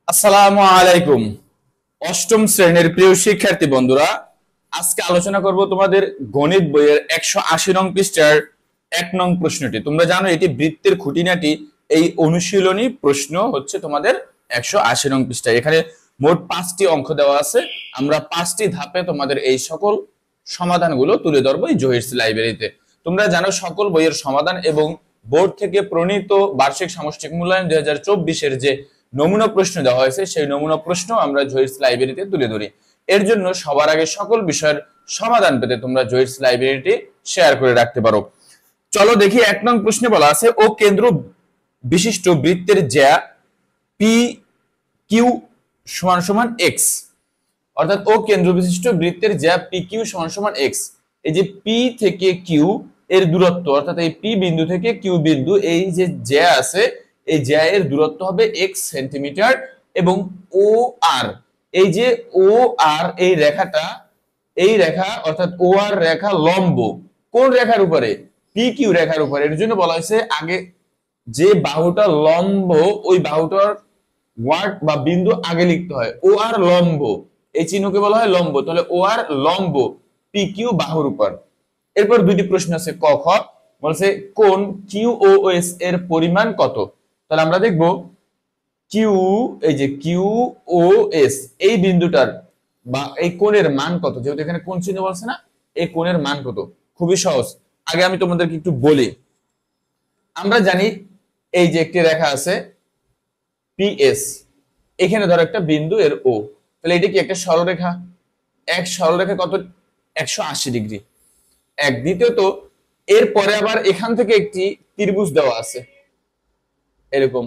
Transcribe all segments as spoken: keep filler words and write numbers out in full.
আসসালামু আলাইকুম। অষ্টম শ্রেণীর প্রিয় শিক্ষার্থী বন্ধুরা, আজকে আলোচনা করব তোমাদের গণিত বইয়ের একশো আশি নং পৃষ্ঠার এক নং প্রশ্নটি। তোমরা জানো এটি বৃত্তের খুঁটিনাটি। এই অনুশীলনী প্রশ্ন হচ্ছে তোমাদের একশো আশি নং পৃষ্ঠায়। এখানে মোট পাঁচটি অঙ্ক দেওয়া আছে। আমরা পাঁচটি ধাপে তোমাদের এই সকল সমাধানগুলো তুলে ধরবো এই জহিরস লাইব্রেরিতে। তোমরা জানো সকল বইয়ের সমাধান এবং বোর্ড থেকে প্রণীত বার্ষিক সামষ্টিক মূল্যায়ন দুই হাজার চব্বিশের যে নমুনা প্রশ্ন দেওয়া হয়েছে সেই নমুনা প্রশ্ন আমরা জহিরস লাইব্রেরিতে তুলে ধরি। এর জন্য সবার আগে সকল বিষয়ের সমাধান পেতে তোমরা জহিরস লাইব্রেরিটি শেয়ার করে রাখতে পারো। চলো দেখি, এক নং প্রশ্নে বলা আছে ও কেন্দ্র বিশিষ্ট বৃত্তের জ্যা পি কিউ সমান সমান এক্স, অর্থাৎ ও কেন্দ্র বিশিষ্ট বৃত্তের জ্যা পি কিউ সমান সমান এক্স। এই যে পি থেকে কিউ এর দূরত্ব, অর্থাৎ এই পি বিন্দু থেকে কিউ বিন্দু, এই যে জ্যা আছে এই জ্যা এর দূরত্ব হবে এক্স সেন্টিমিটার। এবং ও আর, এই যে ও আর এই রেখাটা, এই রেখা অর্থাৎ ও আর রেখা লম্ব কোন রেখার উপরে? পি কিউ রেখার উপরে। এর জন্য বলা হয়েছে আগে যে বাহুটা লম্ব ওই বাহুটার ওয়ার্ড বা বিন্দু আগে লিখতে হয়। ও আর লম্ব, এই চিহ্নকে বলা হয় লম্ব। তাহলে ও আর লম্ব পি কিউ বাহুর উপর। এরপর দুইটি প্রশ্ন আছে ক খ, বলছে কোন কিউ ও এস এর পরিমাণ কত? তাহলে আমরা দেখব কিউ, এই যে কিউ ও এস এই বিন্দুটার বা এই কোণের মান কত। যেহেতু এখানে কোণ চিহ্ন বলছে না, এই কোণের মান কত? খুবই সহজ। আগে আমি তোমাদেরকে একটু বলি। আমরা জানি এই যে একটি রেখা আছে পিএস, এখানে ধরো একটা বিন্দু এর ও, তাহলে এটা কি একটা সরলরেখা? এক সরলরেখা কত? একশো আশি ডিগ্রি। এক। দ্বিতীয়ত এরপরে আবার এখান থেকে একটি ত্রিভুজ দেওয়া আছে এরকম।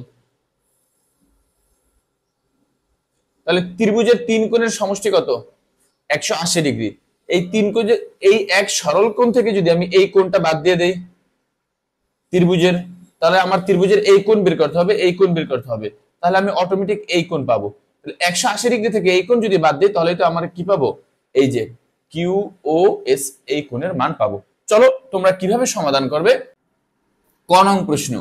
তাহলে ত্রিভুজের তিন কোণের সমষ্টি কত? একশো আশি ডিগ্রি। এই তিন কোণ, এই এক সরল কোণ থেকে যদি আমি এই কোণটা বাদ দিয়ে দেই ত্রিভুজের, তাহলে আমার ত্রিভুজের এই কোণ বের করতে হবে, এই কোণ বের করতে হবে। তাহলে আমি অটোমেটিক এই কোণ পাবো। একশো আশি ডিগ্রি থেকে এই কোণ যদি বাদ দিই তাহলে তো আমার কি পাবো? এই যে কিউ ও এস এই কোণের মান পাবো। চলো তোমরা কিভাবে সমাধান করবে। ক নং প্রশ্ন,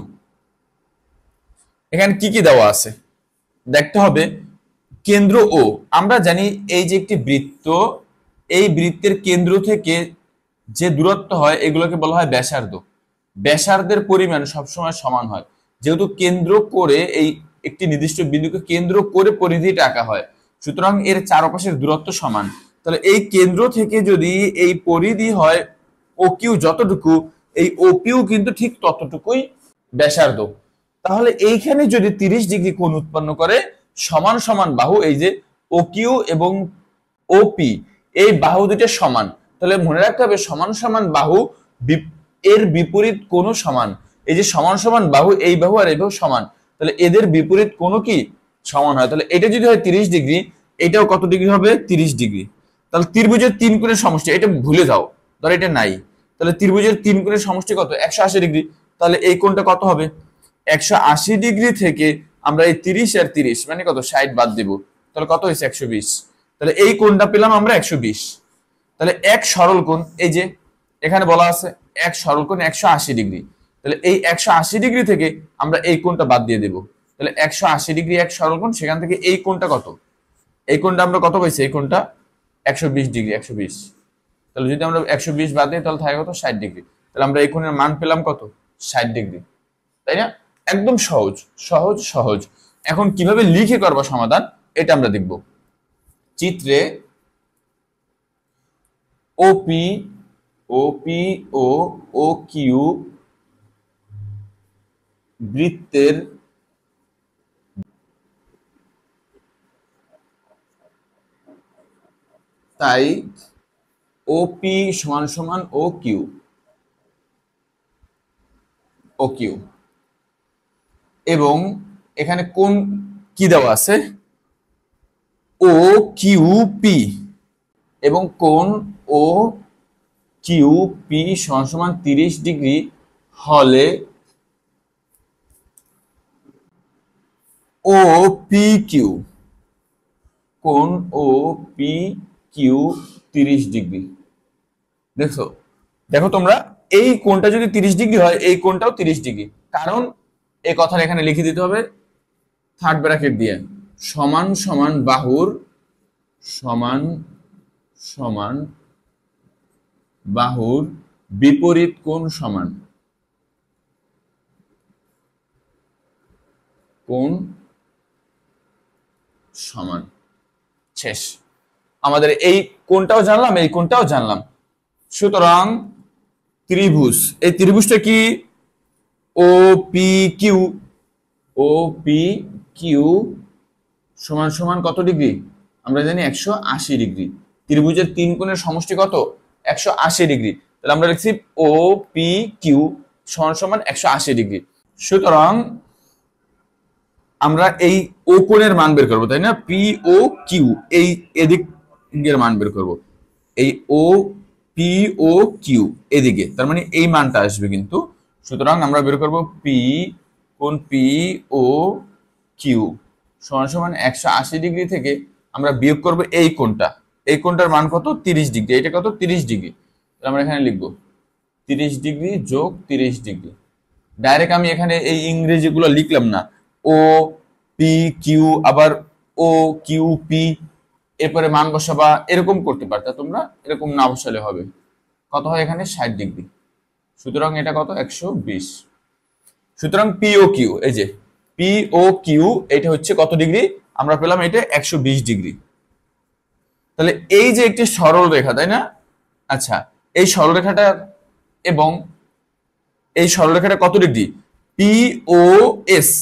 এখানে কি কি দেওয়া আছে দেখতে হবে। কেন্দ্র ও, আমরা জানি এই যে একটি বৃত্ত, এই বৃত্তের কেন্দ্র থেকে যে দূরত্ব হয় এগুলোকে বলা হয় ব্যাসার্ধ। ব্যাসার্ধের পরিমাণ সবসময় সমান হয়। যেহেতু কেন্দ্র করে এই একটি নির্দিষ্ট বিন্দুকে কেন্দ্র করে পরিধিটা আঁকা হয়, সুতরাং এর চারপাশের দূরত্ব সমান। তাহলে এই কেন্দ্র থেকে যদি এই পরিধি হয় ও কিউ যতটুকু, এই ও কিউ কিন্তু ঠিক ততটুকুই ব্যাসার্ধ। তাহলে এইখানে যদি তিরিশ ডিগ্রি কোণ উৎপন্ন করে সমান সমান বাহু, এই যে ও কিউ এবং ওপি এই বাহু দুটো সমান, তাহলে মনে রাখতে হবে সমান সমান বাহু এর বিপরীত কোণও সমান। এই যে সমান সমান বাহু, এই বাহু আর এই বাহু সমান, তাহলে এদের বিপরীত কোণও কি সমান হয়। তাহলে এটা যদি হয় তিরিশ ডিগ্রি, এটাও কত ডিগ্রি হবে? তিরিশ ডিগ্রি। তাহলে ত্রিভুজের তিন কোণের সমষ্টি, এটা ভুলে যাও, ধর এটা নাই। তাহলে ত্রিভুজের তিন কোণের সমষ্টি কত? একশো আশি ডিগ্রি। তাহলে এই কোণটা কত হবে? একশো আশি ডিগ্রি থেকে আমরা এই তিরিশ আর তিরিশ মানে কত ষাট বাদ দিব, তাহলে কত হয়েছে? একশো বিশ। তাহলে এই কোণটা পেলাম আমরা একশো বিশ। তাহলে এক সরল কোণ, এই যে এখানে বলা আছে এক সরল কোণ একশো আশি ডিগ্রি। তাহলে এই একশো আশি ডিগ্রি থেকে আমরা এই কোণটা বাদ দিয়ে দেব। তাহলে একশো আশি ডিগ্রি এক সরল কোণ, সেখান থেকে এই কোণটা কত? এই কোণটা আমরা কত পাইছি? এই কোণটা একশো বিশ ডিগ্রি, একশো বিশ। তাহলে যদি আমরা একশো বিশ বাদ দিই তাহলে থাকে কত? ষাট ডিগ্রি। তাহলে আমরা এই কোণের মান পেলাম কত? ষাট ডিগ্রি। তাই না? একদম সহজ সহজ সহজ। এখন কিভাবে লিখে করবা সমাধান এটা আমরা দেখব। চিত্রে ওপি ওপি ও ও কিউ বৃত্তের তাই ওপি সমান সমান ও কিউ, ও কিউ এবং এখানে কোন কি দেওয়া আছে? ও কিউ পি, এবং কোন ও কিউ পি সমান সমান তিরিশ ডিগ্রি হলে ও পি কিউ, কোন ও পি কিউ তিরিশ ডিগ্রি। দেখো দেখো তোমরা, এই কোণটা যদি তিরিশ ডিগ্রি হয় এই কোণটাও তিরিশ ডিগ্রি, কারণ এই কথাটা এখানে লিখে দিতে হবে থার্ড ব্র্যাকেট দিয়ে। সমান সমান বাহুর সমান সমান বাহুর বিপরীত কোণ সমান কোণ সমান। শেষ। আমাদের এই কোণটাও জানলাম, এই কোণটাও জানলাম। সুতরাং ত্রিভুজ, এই ত্রিভুজটা কি? O P Q, O P Q সমান সমান কত ডিগ্রি? আমরা জানি একশো আশি ডিগ্রি। ত্রিভুজের তিন কোণের সমষ্টি কত? একশো আশি ডিগ্রি। তাহলে আমরা লিখছি ও পি কিউ সমান সমান একশো আশি ডিগ্রি। সুতরাং আমরা এই ও কোণের মান বের করবো, তাই না? পি ও কিউ, এই এদিকের মান বের করব। এই ও পি ও কিউ এদিকে, তার মানে এই মানটা আসবে কিন্তু। সুতরাং আমরা বের করব পি কোণ পি ও কিউ সমান সমান একশো আশি ডিগ্রি থেকে আমরা বিয়োগ করব এই কোণটা। এই কোণটার মান কত? তিরিশ ডিগ্রি। এটা কত? তিরিশ ডিগ্রি। তাহলে আমরা এখানে লিখবো তিরিশ ডিগ্রি যোগ তিরিশ ডিগ্রি। ডাইরেক্ট আমি এখানে এই ইংরেজিগুলো লিখলাম না, ও পি কিউ আবার ও কিউ পি এরপরে মান বসাবা, এরকম করতে পারতা তোমরা। এরকম না বসালে হবে। কত হয় এখানে? ষাট ডিগ্রি। সুতরাং এটা কত? একশো বিশ। সুতরাং পি ও কিউ, এই যে পি ও কিউ এটা হচ্ছে কত ডিগ্রি? আমরা পেলাম এটা একশো বিশ ডিগ্রি। তাহলে এই যে একটি সরল রেখা, তাই না? আচ্ছা, এই সরলরেখাটা এবং এই সরলরেখাটা কত degree? P O S,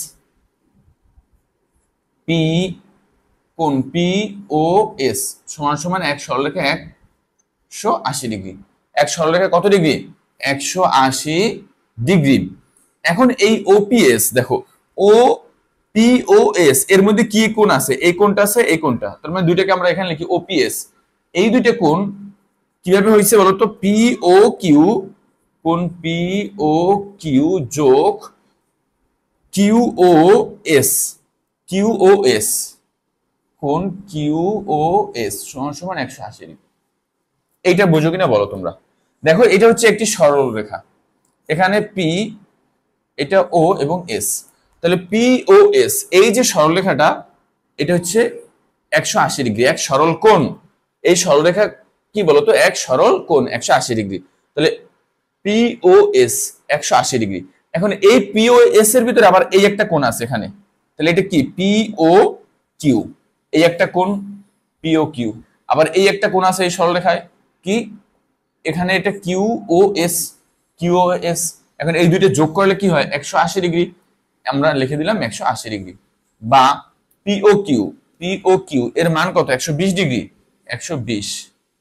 P কোণ পি ও এস সমান সমান এক সরলরেখা একশো আশি ডিগ্রি। এক সরলরেখা কত ডিগ্রি? একশো আশি ডিগ্রি। এখন এই ওপিএস দেখো, ও পি ও এস এর মধ্যে কি কোণ আছে? এই কোণটা আছে, এই কোণটা। তার মানে দুইটাকে আমরা এখানে লিখি ওপিএস। এই দুইটা কোণ কিভাবে হয়েছে বলতো? পি ও কিউ কোণ পি ও কিউ যোগ Q O S, Q O S কোণ কিউ ও এস সমান সমান একশো আশি ডিগ্রি। এইটা বুঝো কিনা বলো তোমরা। দেখো এটা হচ্ছে একটি সরল রেখা, এখানে পি, এটা ও এবং এস। তাহলে পি ও এস এই যে সরলরেখাটা, এটা হচ্ছে একশো আশি ডিগ্রি, এক সরল কোণ। এই সরলরেখা কি বলতো? এক সরল কোণ একশো আশি ডিগ্রি। তাহলে পি ও এস একশো আশি ডিগ্রি। এখন এই পি ও এস এর ভিতরে আবার এই একটা কোণ আছে এখানে। তাহলে এটা কি? পি ও কিউ, এই একটা কোণ পি ও কিউ। আবার এই একটা কোণ আছে এই সরলরেখায়, কি? এখানে এটা Q O S, Q O S. এখন এই দুইটা যোগ করলে কি হয়? একশো আশি ডিগ্রি। আমরা লিখে দিলাম একশো আশি ডিগ্রি। বা P O Q, P O Q এর মান কত? একশো বিশ ডিগ্রি। একশো বিশ।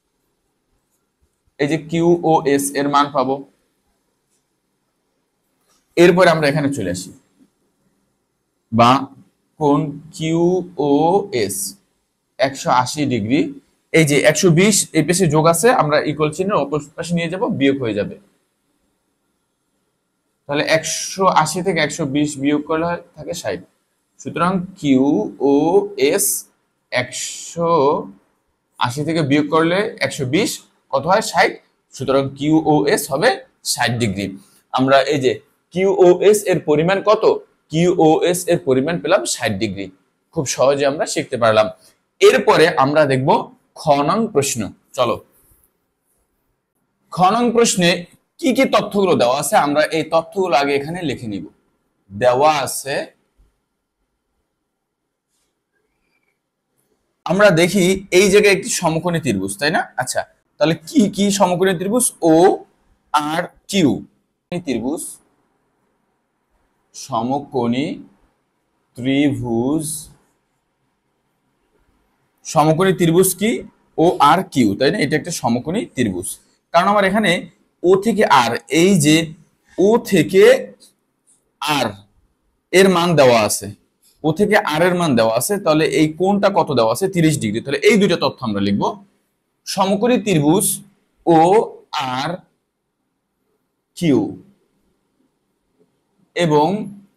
এই যে কিউ ও এস এর মান পাবো। এরপরে আমরা এখানে চলে আসি, বা কোণ কিউ ও এস একশো আশি ডিগ্রি। এই যে একশো বিশ এই পাশে যোগ আছে, আমরা ইকুয়াল চিহ্নের অপর পাশে নিয়ে যাব, বিয়োগ হয়ে যাবে। তাহলে একশো আশি থেকে একশো বিশ বিয়োগ করলে থাকে ষাট। সুতরাং কিউ ও এস একশো আশি থেকে বিয়োগ করলে একশো বিশ কত হয়? ষাট। সুতরাং কিউ ও এস হবে ষাট ডিগ্রি। আমরা এই যে কিউ ও এস এর পরিমাণ কত? কিউ ও এস এর পরিমাণ পেলাম ষাট ডিগ্রি। খুব সহজে আমরা শিখতে পারলাম। এরপরে আমরা দেখব খ নং প্রশ্ন। চলো, খ নং প্রশ্নে কি কি তথ্যগুলো দেওয়া আছে আমরা এই তথ্যগুলো আগে এখানে লিখে নিব। দেওয়া আছে, আমরা দেখি এই জায়গায় একটি সমকোণী ত্রিভুজ, তাই না? আচ্ছা, তাহলে কি কি সমকোণী ত্রিভুজ? ও আর কিউ ত্রিভুজ, সমকোণী ত্রিভুজ। সমকোণী ত্রিভুজ কি? ও আর কিউ, তাই না? এটা একটা সমকোণী ত্রিভুজ। কারণ আমার এখানে ও থেকে আর, এই যে ও থেকে আর এর মান দেওয়া আছে, ও থেকে আর এর মান দেওয়া আছে। তাহলে এই কোণটা কত দেওয়া আছে? তিরিশ ডিগ্রি। তাহলে এই দুইটা তথ্য আমরা লিখব। সমকোণী ত্রিভুজ ও আর কিউ এবং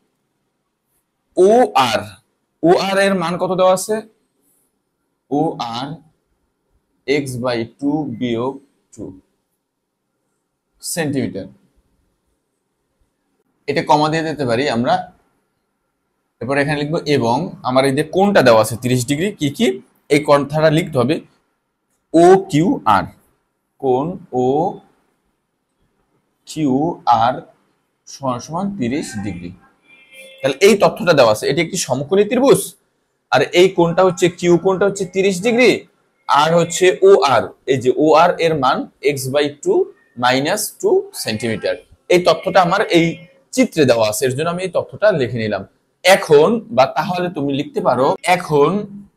ও আর, ও আর এর মান কত দেওয়া আছে? O R x by two বিয়োগ টু সেন্টিমিটার। এটা কমা দিয়ে দিতে পারি আমরা, এরপর এখানে লিখবো এবং আমার এই যে কোণটা দেওয়া আছে তিরিশ ডিগ্রি, কি কি এই কথাটা লিখতে হবে ও কিউ আর, কোণ ও কিউ আর সমান সমান তিরিশ ডিগ্রি। তাহলে এই তথ্যটা দেওয়া আছে, এটি একটি সমকোণী ত্রিভুজ, আর এই কোণটা হচ্ছে কিউ কোণটা হচ্ছে তিরিশ ডিগ্রি, আর হচ্ছে ও আর, এই যে ও আর এর মান x by two minus two centimetre. এই তথ্যটা আমার এই চিত্রে দেওয়া আছে, এর জন্য আমি এই তথ্যটা লিখে নিলাম। এখন বা তাহলে তুমি লিখতে পারো, এখন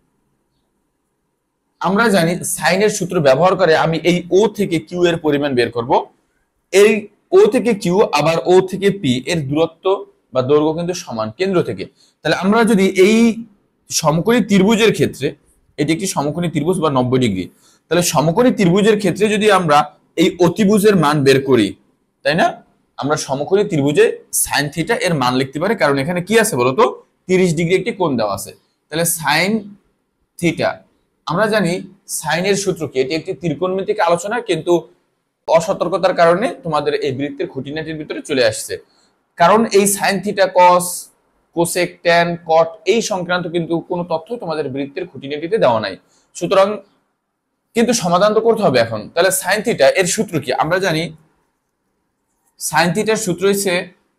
আমরা জানি সাইনের সূত্র ব্যবহার করে আমি এই ও থেকে কিউ এর পরিমাণ বের করব। এই ও থেকে কিউ আবার ও থেকে পি এর দূরত্ব বা দৈর্ঘ্য কিন্তু সমান কেন্দ্র থেকে। তাহলে আমরা যদি এই সমকোণী ত্রিভুজের ক্ষেত্রে, এটি একটি সমকোণী ত্রিভুজ বা নব্বই ডিগ্রি, তাহলে সমকোণী ত্রিভুজের ক্ষেত্রে যদি আমরা এই অতিভুজের মান বের করি, তাই না, আমরা সমকোণী ত্রিভুজে সাইন থিটা এর মান লিখতে পারি, কারণ এখানে কি আছে বলতো তিরিশ ডিগ্রি একটি কোণ দেওয়া আছে। তাহলে সাইন থিটা, আমরা জানি সাইনের সূত্র কি, এটি একটি ত্রিকোণমিতিক আলোচনা, কিন্তু অসতর্কতার কারণে তোমাদের এই বৃত্তের খুঁটিনাটির ভিতরে চলে আসছে। কারণ এই sine theta cos cosec tan cot এই সংক্রান্ত কিন্তু কোনো তথ্য তোমাদের বৃত্তের খুঁটিনাটিতে দেওয়া নাই, সুতরাং কিন্তু সমাধান তো করতে হবে এখন। তাহলে সাইন থিটা এর সূত্র কি, আমরা জানি সাইন থিটার সূত্র হচ্ছে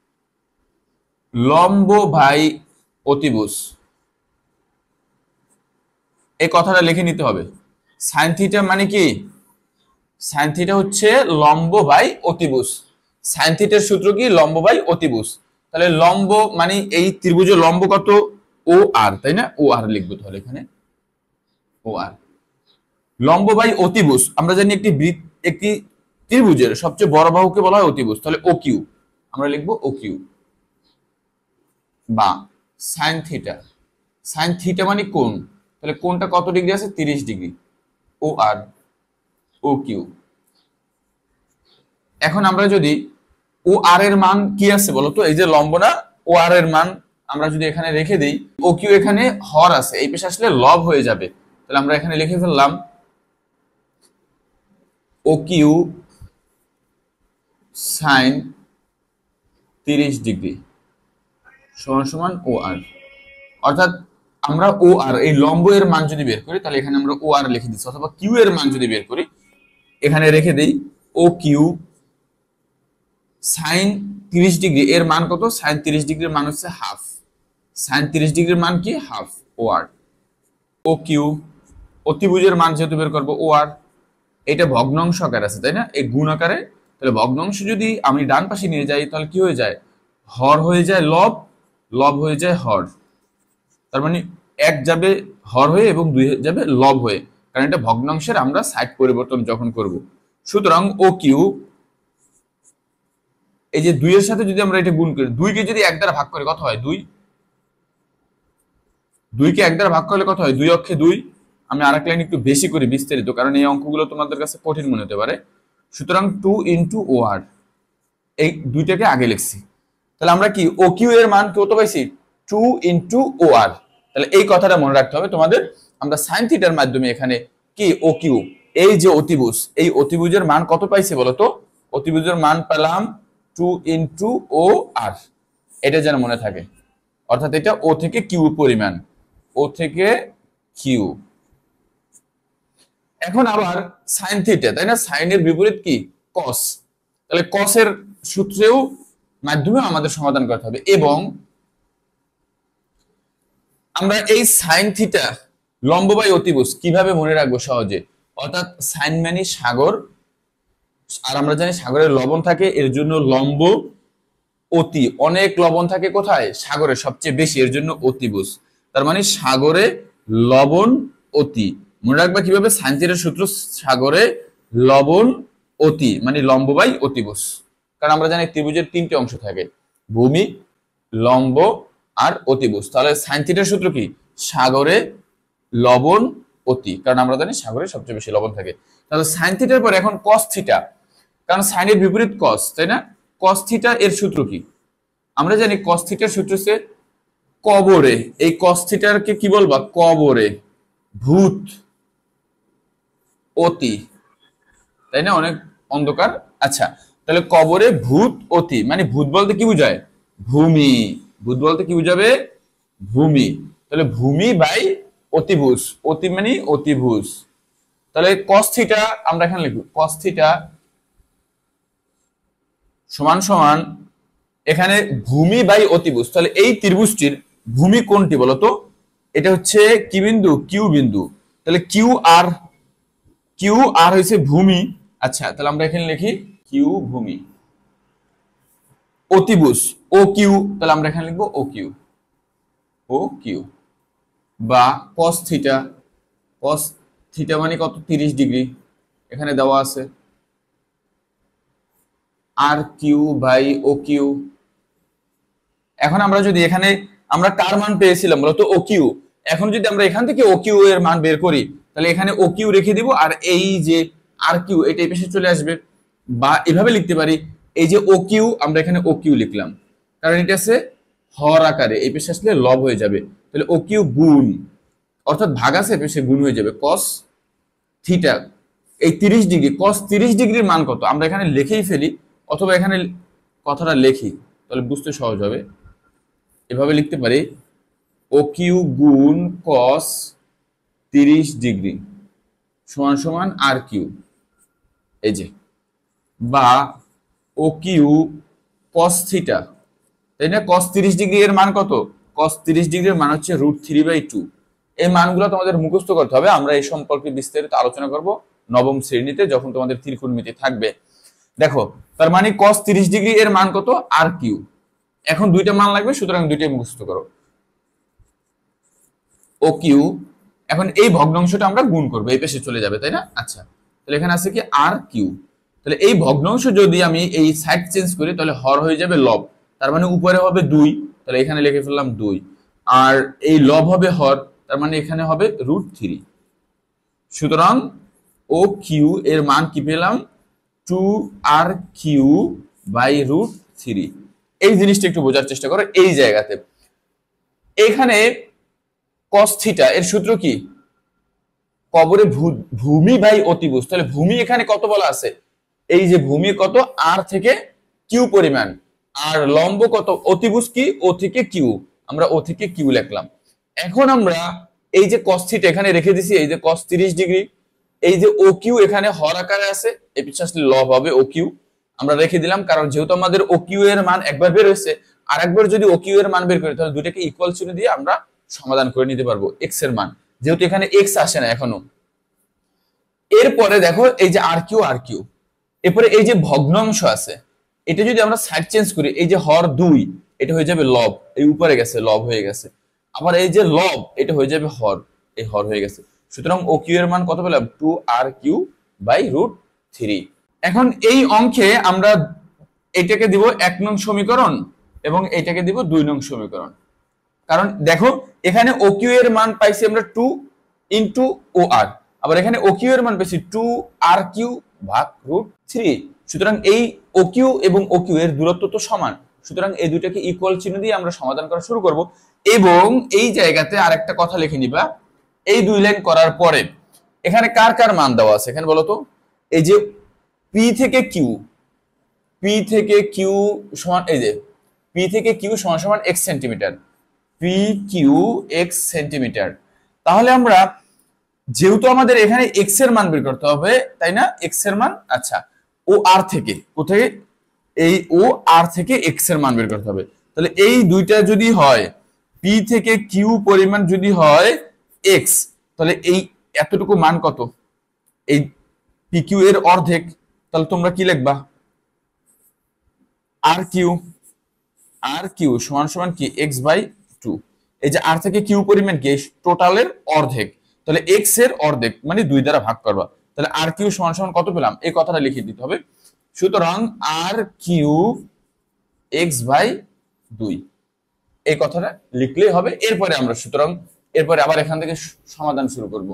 লম্ব বাই অতিভুজ। এই কথাটা লিখে নিতে হবে। সাইন থিটা মানে কি, সাইন থিটা হচ্ছে লম্ব বাই অতিভুজ। সাইন থিটার সূত্র কি, লম্ব বাই অতিভুজ। তাহলে লম্ব মানে এই ত্রিভুজের লম্ব কত, ও আর, তাই না, ও আর লিখবো তাহলে এখানে ও আর। লম্ব বাই অতিভুজ, আমরা জানি একটি বৃত্ত, একটি ত্রিভুজের সবচেয়ে বড় বাহুকে বলা হয় অতিভুজ, তাহলে ও কিউ আমরা লিখবো ও কিউ, বা সাইন থিটা, সাইন থিটা মানে কোণ, তাহলে কোণটা কত ডিগ্রি আছে, তিরিশ ডিগ্রি, ও আর ও কিউ। এখন আমরা যদি ও আর এর মান কি আছে বলতো, এই যে লম্ব না, ও আর এর মান আমরা যদি এখানে রেখে দিই, ও কিউ এখানে হর আছে, এই পেশে আসলে লব হয়ে যাবে, তাহলে আমরা এখানে লিখে ফেললাম ও কিউ সাইন তিরিশ ডিগ্রি সমান সমান ও আর। অর্থাৎ আমরা ও আর এই লম্ব এর মান যদি বের করি, তাহলে এখানে আমরা ও আর লিখে দিচ্ছি, অথবা কিউ এর মান যদি বের করি এখানে রেখে দেই ও কিউ সাইন তিরিশ ডিগ্রি এর মান কত, সাইন তিরিশ ডিগ্রির মান হচ্ছে হাফ, সাইন তিরিশ ডিগ্রির মান কি হাফ ও আর। ও কিউ অতিভুজের মান যেহেতু বের করবো ও আর, এটা ভগ্নাংশ আকারে আছে তাই না, এই গুণ আকারে, তাহলে ভগ্নাংশ যদি আমি ডান পাশে নিয়ে যাই তাহলে কি হয়ে যায়, হর হয়ে যায় লব, লব হয়ে যায় হর, তার মানে এক যাবে হর হয়ে এবং দুই যাবে লব হয়ে, কারণ এটা ভগ্নাংশের আমরা সাইড পরিবর্তন যখন করব। সুতরাং ও কিউ এই যে দুই এর সাথে যদি আমরা এটা গুণ করি, দুইকে যদি এক দ্বারা ভাগ করে কত হয়, দুই, দুইকে এক দ্বারা ভাগ করলে কত হয়, দুই অক্ষে দুই। আমি আরেক লাইন একটু বেশি করে বিস্তারিত, কারণ এই অঙ্কগুলো তোমাদের কাছে কঠিন মনে হতে পারে। সুতরাং টু ইন্টু ও আর, এই দুইটাকে আগে লিখছি, তাহলে আমরা কি ও কিউ এর মান কত পাইছি, টু ইন্টু ও আর। তাহলে এই কথাটা মনে রাখতে হবে তোমাদের, আমরা সাইন থিটার মাধ্যমে এখানে কি ও কিউ এই যে অতিভুজ, এই অতিভুজের মান কত পাইছে বলতো, অতিভুজের মান পেলাম টু ইন্টু ও আর, এটা যেন মনে থাকে। অর্থাৎ এটা ও থেকে কিউ পরিমাণ, ও থেকে কিউ। এখন আবার সাইন থিটা, তাই না, সাইনের বিপরীত কি কস, তাহলে কসের সূত্রেও মাধ্যমে আমাদের সমাধান করতে হবে। এবং আমরা এই সাইন থিটা লম্ব বাই অতিভুজ কিভাবে মনে রাখবো সহজে, অর্থাৎ সাইন মানে সাগর, আর আমরা জানি সাগরের লবণ থাকে, এর জন্য লম্ব, অতি অনেক লবণ থাকে কোথায়, সাগরে সবচেয়ে বেশি, এর জন্য অতিভুজ, তার মানে সাগরে লবণ অতি। মনে রাখবা কিভাবে, সাইন থিটার সূত্র সাগরে লবণ অতি মানে লম্ব বাই অতিভুজ, কারণ আমরা জানি ত্রিভুজের তিনটি অংশ থাকে, ভূমি, লম্ব আর অতিভুজ। তাহলে সাইন থিটার সূত্র কি, সাগরে লবণ অতি, কারণ আমরা জানি সাগরে সবচেয়ে বেশি লবণ থাকে। তাহলে সাইন থিটার পর এখন কস থিটা, কারণ সাইনের বিপরীত কস, তাই না, কস থিটা এর সূত্র কি, আমরা জানি কস থিটার সূত্র হচ্ছে কবরে, এই কস থিটারকে কি বলবা, কবরে ভূত অতি, তাই না, অনেক অন্ধকার। আচ্ছা, তাহলে কবরে ভূত অতি মানে ভূত বলতে কি বুঝায়, ভূমি, ভূত বলতে কি বুঝাবে, ভূমি, তাহলে ভূমি বাই অতিভুজ, অতি মানে অতিভুজ, তাহলে cos থিটা আমরা এখানে লিখব cos থিটা সমান সমান এখানে ভূমি বাই অতিভুজ, তাহলে এই ত্রিভুজটির ভূমি কোনটি বলতো? এটা হচ্ছে কি বিন্দু? কিউ বিন্দু, তাহলে কিউ আর কিউ আর হইছে ভূমি। আচ্ছা তাহলে আমরা এখানে লিখি কিউ ভূমি, অতিভুজ ও কিউ, তাহলে আমরা এখানে লিখবো ও কিউ, ও কিউ বা cos থিটা, cos থিটা মানে কত? তিরিশ ডিগ্রি, এখানে দেওয়া আছে R Q by O Q. এখন আমরা যদি এখানে আমরা কার মান পেয়েছিলাম বলতো? O Q. এখন যদি আমরা এখান থেকে ও কিউ এর মান বের করি তাহলে এখানে ও কিউ রেখে দিব আর এই যে আর কিউ এটা এই পাশে চলে আসবে, বা এভাবে লিখতে পারি এই যে ও কিউ আমরা এখানে ও কিউ লিখলাম কারণ এটা আছে হর আকারে, এই পাশে আসলে লব হয়ে যাবে, তাহলে ও কিউ গুণ অর্থাৎ ভাগ আছে পেশে গুণ হয়ে যাবে cos থিটা এই তিরিশ ডিগ্রি, cos তিরিশ ডিগ্রির মান কত আমরা এখানে লিখেই ফেলি অথবা এখানে কথাটা লিখি তাহলে বুঝতে সহজ হবে। এভাবে লিখতে পারি ও কিউ গুণ cos তিরিশ ডিগ্রি সমান সমান আর কিউ, এই যে, বা ও কিউ cos থিটা, তাই না? cos তিরিশ ডিগ্রি এর মান কত? cos তিরিশ ডিগ্রির মান হচ্ছে রুট থ্রি বাই টু। এই মানগুলো তোমাদের মুখস্থ করতে হবে, আমরা এই সম্পর্কে বিস্তারিত আলোচনা করব নবম শ্রেণীতে যখন তোমাদের ত্রিকোণমিতি থাকবে। দেখো তার মানে cos তিরিশ ডিগ্রি এর মান কত? R Q. এখন দুইটা মান লাগবে সুতরাং দুইটাই মুখস্থ করো, ও কিউ। এখন এই ভগ্নাংশটা আমরা গুণ করবো, এই পাশে চলে যাবে, তাই না? আচ্ছা তাহলে এখানে আছে কি আর কিউ, তাহলে এই ভগ্নাংশ যদি আমি এই সাইড চেঞ্জ করি তাহলে হর হয়ে যাবে লব, তার মানে উপরে হবে দুই, তাহলে এখানে লিখে ফেললাম দুই, আর এই লব হবে হর, তার মানে এখানে হবে রুট থ্রি। সুতরাং ও কিউ এর মান কি পেলাম? Two R Q by root three. এই জিনিসটা একটু বোঝার চেষ্টা করো এই জায়গাতে। এখানে cos থিটা এর সূত্র কি? কবরে ভূমি বাই অতিভুজ, তাহলে ভূমি এখানে কত বলা আছে? এই যে ভূমি কত? আর থেকে কিউ পরিমাণ, আর লম্ব কত? অতিভুজ কি? ও থেকে কিউ, আমরা ও থেকে কিউ লিখলাম। এখন আমরা এই যে cos থিটা এখানে রেখে দিছি, এই যে cos তিরিশ ডিগ্রি, এই যে ও কিউ এখানে হর আকারে আছে, এই পিছনে আসলে লব হবে ও কিউ, আমরা রেখে দিলাম কারণ যেহেতু আমাদের ও কিউ এর মান একবার বের হয়েছে, আর একবার যদি ও কিউ এর মান বের করি তাহলে দুটাকে ইকুয়াল চিহ্ন দিয়ে আমরা সমাধান করে নিতে পারবো এক্স এর মান, যেহেতু এখানে এক্স আসে না এখনো। এরপরে দেখো এই যে আর কিউ আর কিউ, এরপরে এই যে ভগ্নাংশ আছে এটা যদি আমরা সাইড চেঞ্জ করি, এই যে হর দুই এটা হয়ে যাবে লব, এই উপরে গেছে লব হয়ে গেছে, আবার এই যে লব এটা হয়ে যাবে হর, এই হর হয়ে গেছে। সুতরাং ও কিউ এর মান কত পেলাম? Two R Q by root three. এখন এই অঙ্কে আমরা এটাকে দিব এক নং সমীকরণ এবং এটাকে দিব দুই নং সমীকরণ, কারণ দেখো এখানে ও কিউ এর মান পাইছি আমরা টু ইন্টু ও আর, আবার এখানে ও কিউ এর মান পাইছি টু আর কিউ ভাগ রুট থ্রি। সুতরাং এই ও কিউ এবং ও কিউ এর দূরত্ব তো সমান, সুতরাং এই দুইটাকে ইকুয়াল চিহ্ন দিয়ে আমরা সমাধান করা শুরু করব। এবং এই জায়গাতে আরেকটা কথা লিখে নিবা, এই দুই লাইন করার পরে এখানে কার কার মান দেওয়া আছে এখানে বলো তো? এই যে পি থেকে কিউ, পি থেকে কিউ সমান, এই যে পি থেকে কিউ সমান সমান x centimetre, P Q x centimetre. তাহলে আমরা যেহেতু আমাদের এখানে এক্স এর মান বের করতে হবে, তাই না? এক্স এর মান, আচ্ছা ও আর থেকে কোথায়? এই ও আর থেকে এক্স এর মান বের করতে হবে। তাহলে এই দুইটা যদি হয়, পি থেকে কিউ পরিমাণ যদি হয় এক্স, তাহলে এই এতটুকু মান কত? এই পি কিউ এর অর্ধেক, তাহলে তোমরা কি লিখবা? আর কিউ, আর কিউ সমান সমান কি? X by two. এই যে আর থেকে কিউ পরিমাণ কি? টোটালের অর্ধেক, তাহলে এক্স এর অর্ধেক মানে দুই দ্বারা ভাগ করবা, তাহলে আর কিউ সমান সমান কত পেলাম? এই কথাটা লিখে দিতে হবে। সুতরাং আর কিউ এক্স বাই দুই, এই কথাটা লিখলেই হবে। এরপরে আমরা সুতরাং এরপরে আবার এখান থেকে সমাধান শুরু করব।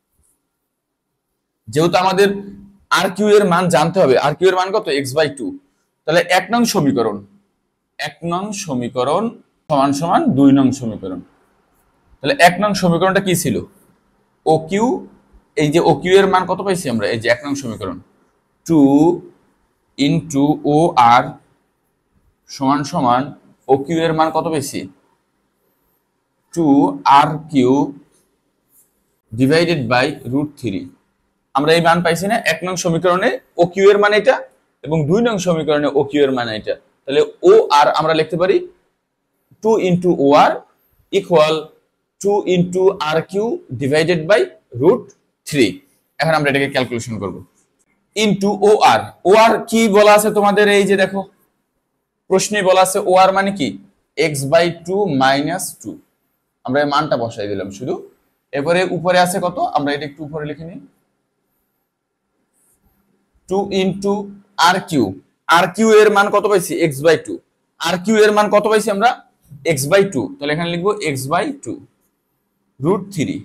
যেহেতু আমাদের আর কিউ এর মান জানতে হবে, আর কিউ এর মান কত? এক্স বাই টু, তাহলে এক নং সমীকরণ, এক নং সমীকরণ সমান সমান দুই নং সমীকরণ। তাহলে এক নং সমীকরণটা কি ছিল? ও কিউ, এই যে ও কিউ এর মান কত পাইছি আমরা? এই যে এক নং সমীকরণ টু ইন্টু ও আর সমান সমান ও কিউ এর মান কত পেয়েছি? Two R Q divided by root three. আমরা এই মান পাইছি না, এক নং সমীকরণে ও কিউ এর মান এটা এবং দুই নং সমীকরণে ও কিউ এর মান এটা। তাহলে ও আর আমরা লিখতে পারি two into O R equal to into R Q divided by root three. এখন আমরা এটাকে ক্যালকুলেশন করব। ইন্টু ও আর, ও আর কি বলা আছে তোমাদের, এই যে দেখো প্রশ্নে বলা আছে ও আর মানে কি x by two minus two. আমরা এই মানটা বসাই দিলাম শুধু। এরপরে উপরে আছে কত, আমরা এটা একটু উপরে লিখে নিই, two into R Q. R Q এর মান কত পাইছি, x by two. R Q এর মান কত পাইছি আমরা, এক্স বাই টু। তাহলে এখানে লিখবো x by two root three.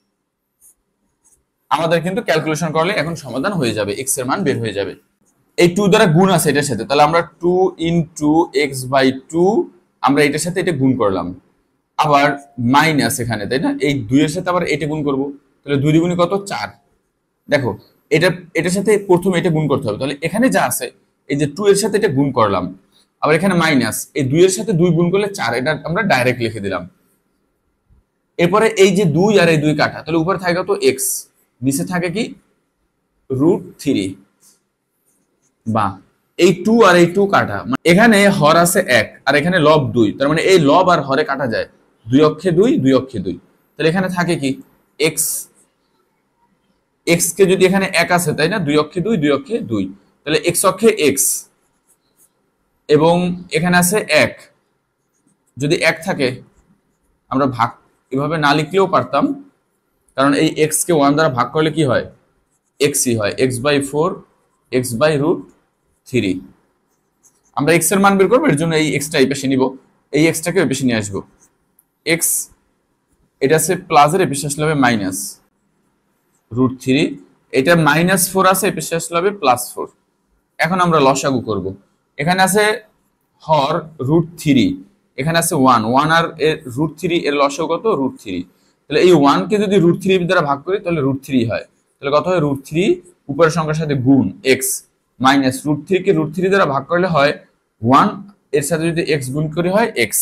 আমাদের কিন্তু ক্যালকুলেশন করলে এখন সমাধান হয়ে যাবে, এক্স এর মান বের হয়ে যাবে। এই টু দ্বারা গুণ আছে এটার সাথে, তাহলে আমরা two into x by two, আমরা এটার সাথে এটা গুণ করলাম, আবার মাইনাস এখানে, তাই না, এই দুইয়ের সাথে আবার এটা গুণ করব। তাহলে দুই দ্বিগুণে কত, চার। দেখো এটা এটার সাথে প্রথমে এটা গুণ করতে হবে, তাহলে এখানে যা আছে এই যে টু এর সাথে এটা গুণ করলাম, আবার এখানে মাইনাস, এই দুইয়ের সাথে দুই গুণ করলে চার, এটা আমরা ডাইরেক্ট লিখে দিলাম। এরপরে এই যে দুই আর এই দুই কাটা, তাহলে উপরে থাকে কত এক্স, নিচে থাকে কি রুট থ্রি, বা এই টু আর এই টু কাটা, এখানে হর আছে এক আর এখানে লব দুই, তার মানে এই লব আর হরে কাটা যায়, দুই অক্ষে দুই, দুই অক্ষে দুই। তাহলে এখানে থাকে কি এক্স, এক্স কে যদি এখানে এক আছে, তাই না, দুই অক্ষে দুই, দুই অক্ষে দুই, তাহলে এক্স অক্ষে এক্স, এবং এখানে আছে এক, যদি এক থাকে আমরা ভাগ এভাবে না লিখলেও পারতাম, কারণ এই এক্স কে ওয়ান দ্বারা ভাগ করলে কি হয়, এক্সই হয়, x by four x by root three. আমরা এক্স এর মান বের করবো, এর জন্য এই এক্সটা এই পাশে নিব, এই এক্সটাকে ওই পাশে নিয়ে আসবো। এক্স এটা আছে প্লাসের, এ পাশে আসলে হবে মাইনাস রুট থ্রি, এটা মাইনাস ফোর আছে, এ পাশে আসলে হবে প্লাস ফোর। এখন আমরা লসাগু করব। এখানে আছে হর রুট থ্রি, এখানে আছে ওয়ান, ওয়ান আর রুট থ্রি এর লসাগু কত, রুট থ্রি। তাহলে এই ওয়ান কে যদি রুট থ্রি দ্বারা ভাগ করি তাহলে রুট থ্রি হয়, তাহলে কত হয় রুট থ্রি, উপরের সংখ্যার সাথে গুণ এক্স, মাইনাস রুট থ্রি কে রুট থ্রি দ্বারা ভাগ করলে হয় ওয়ান, এর সাথে যদি এক্স গুণ করি হয় এক্স।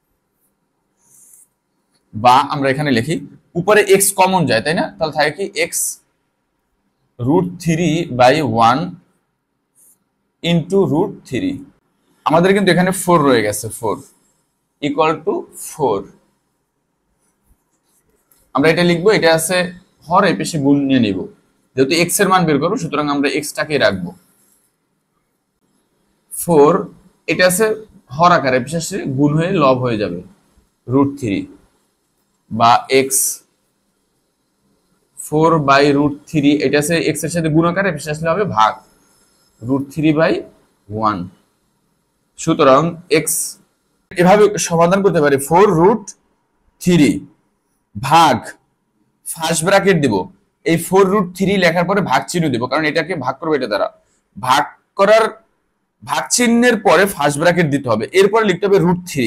বা আমরা এখানে লিখি উপরে এক্স কমন যায়, তাই না, তাহলে থাকে কি x root three by one into root three. আমাদের কিন্তু এখানে ফোর রয়ে গেছে, ফোর ইকুয়াল টু ফোর। আমরা এটা লিখবো, এটা আছে হর, এই পেশে গুণ নিয়ে নিব, যেহেতু এক্স এর মান বের করবো সুতরাং আমরা এক্সটাকে রাখবো। ফোর এটা আছে হর আকারে, বিশেষ গুণ হয়ে লব হয়ে যাবে রুট থ্রি, বা x four by root three, এটা আছে এক্স এর সাথে গুণ আকারে, বিশেষ হবে ভাগ রুট থ্রি বাই ওয়ান। সুতরাং এক্স এভাবে সমাধান করতে পারি, ফোর রুট থ্রি ভাগ ফার্স্ট ব্র্যাকেট দিব, এই ফোর রুট থ্রি লেখার পরে ভাগ চিহ্ন দিব, কারণ এটাকে ভাগ করবো এটা দ্বারা, ভাগ করার ভাগ চিহ্নের পরে ফার্স্ট ব্র্যাকেট দিতে হবে, এরপরে লিখতে হবে রুট থ্রি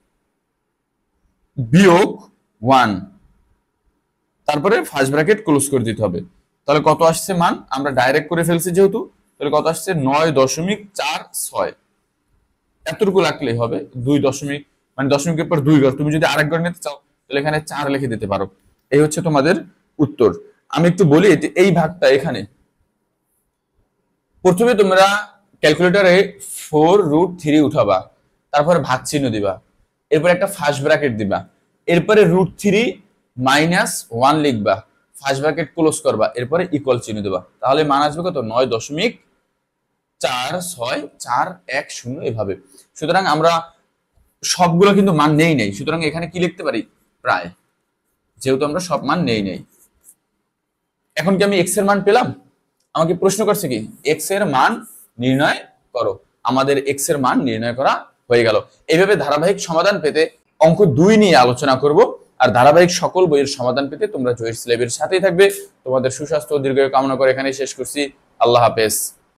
বিয়োগ ওয়ান, তারপরে ফার্স্ট ব্র্যাকেট ক্লোজ করে দিতে হবে। তাহলে কত আসছে মান, আমরা ডাইরেক্ট করে ফেলছি যেহেতু, তাহলে কত আসছে নয় দশমিক চার ছয়, এতটুকু লাগলেই হবে, দুই দশমিক মানে দশমিকের পর দুই ঘর, তুমি যদি আরেক ঘর নিতে চাও তাহলে এখানে চার লিখে দিতে পারো। এই হচ্ছে তোমাদের উত্তর। আমি একটু বলি, এই ভাগটা এখানে প্রথমে তোমরা ক্যালকুলেটরে ফোর রুট থ্রি উঠাবা, তারপরে ভাগ চিহ্ন দিবা, এরপর একটা ফার্স্ট ব্র্যাকেট দিবা, এরপরে রুট থ্রি মাইনাস ওয়ান লিখবা, ফার্স্ট ব্র্যাকেট ক্লোজ করবা, এরপরে ইকুয়াল চিহ্ন দিবা, তাহলে মান আসবে কত, নয় দশমিক চার ছয় চার এক শূন্য, এভাবে। সুতরাং আমরা সবগুলো কিন্তু মান নেই নেই, সুতরাং এখানে কি লিখতে পারি, প্রায়, যেহেতু আমরা সব মান নেই নেই। এখন কি আমি এক্স এর মান পেলাম, আমাকে প্রশ্ন করছে কি এক্স এর মান নির্ণয় করো, আমাদের এক্স এর মান নির্ণয় করা হয়ে গেল। এইভাবে ধারাবাহিক সমাধান পেতে অঙ্ক দুই নিয়ে আলোচনা করব, আর ধারাবাহিক সকল বইয়ের সমাধান পেতে তোমরা জয়ের স্ল্যাবের সাথেই থাকবে। তোমাদের সুস্বাস্থ্য ও দীর্ঘায়ু কামনা করে এখানেই শেষ করছি। আল্লাহ হাফেজ।